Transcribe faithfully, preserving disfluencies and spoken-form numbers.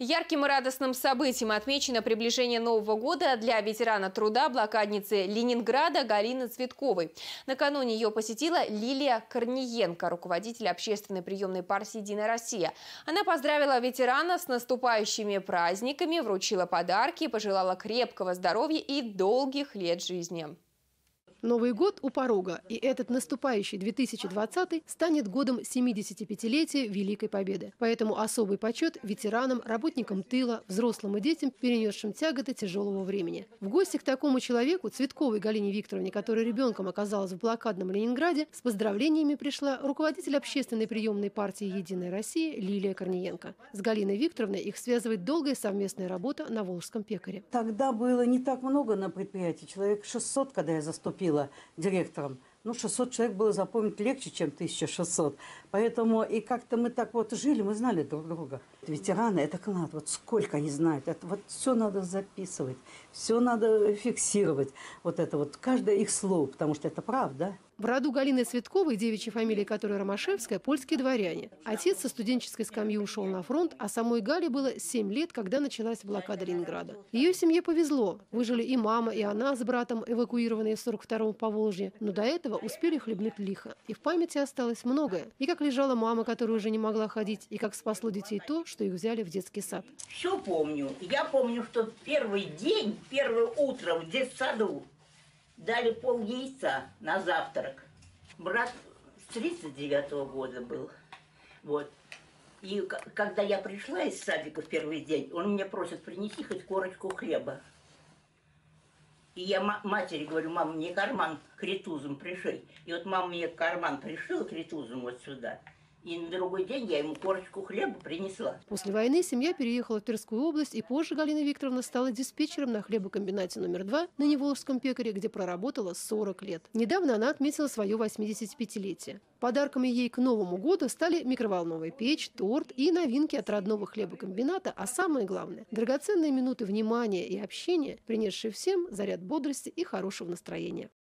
Ярким и радостным событием отмечено приближение Нового года для ветерана труда, блокадницы Ленинграда Галины Цветковой. Накануне ее посетила Лилия Корниенко, руководитель общественной приемной партии «Единая Россия». Она поздравила ветерана с наступающими праздниками, вручила подарки, пожелала крепкого здоровья и долгих лет жизни. Новый год у порога, и этот наступающий две тысячи двадцатый станет годом семидесятипятилетия Великой Победы. Поэтому особый почет ветеранам, работникам тыла, взрослым и детям, перенесшим тяготы тяжелого времени. В гости к такому человеку, Цветковой Галине Викторовне, которая ребенком оказалась в блокадном Ленинграде, с поздравлениями пришла руководитель общественной приемной партии «Единая Россия» Лилия Корниенко. С Галиной Викторовной их связывает долгая совместная работа на Волжском пекаре. Тогда было не так много на предприятии, человек шестьсот, когда я заступила директором. Ну, шестьсот человек было запомнить легче, чем тысяча шестьсот. Поэтому и как-то мы так вот жили, мы знали друг друга. Ветераны – это клад. Вот сколько они знают. Это вот все надо записывать, все надо фиксировать. Вот это вот, каждое их слово, потому что это правда. В роду Галины Цветковой, девичьей фамилии которой Ромашевская, польские дворяне. Отец со студенческой скамьи ушел на фронт, а самой Гале было семь лет, когда началась блокада Ленинграда. Ее семье повезло. Выжили и мама, и она с братом, эвакуированные в сорок втором Поволжье. Но до этого успели хлебнуть лихо. И в памяти осталось многое. И как лежала мама, которая уже не могла ходить, и как спасло детей то, что их взяли в детский сад. Все помню. Я помню, что первый день, первое утро в детсаду дали пол яйца на завтрак. Брат с тридцать девятого года был. Вот. И когда я пришла из садика в первый день, он мне просит: принеси хоть корочку хлеба. И я матери говорю: мама, мне карман критузом пришей. И вот мама мне карман пришила критузом вот сюда. И на другой день я ему корочку хлеба принесла. После войны семья переехала в Тверскую область, и позже Галина Викторовна стала диспетчером на хлебокомбинате номер два на Неволжском пекаре, где проработала сорок лет. Недавно она отметила свое восьмидесятипятилетие. Подарками ей к Новому году стали микроволновая печь, торт и новинки от родного хлебокомбината, а самое главное – драгоценные минуты внимания и общения, принесшие всем заряд бодрости и хорошего настроения.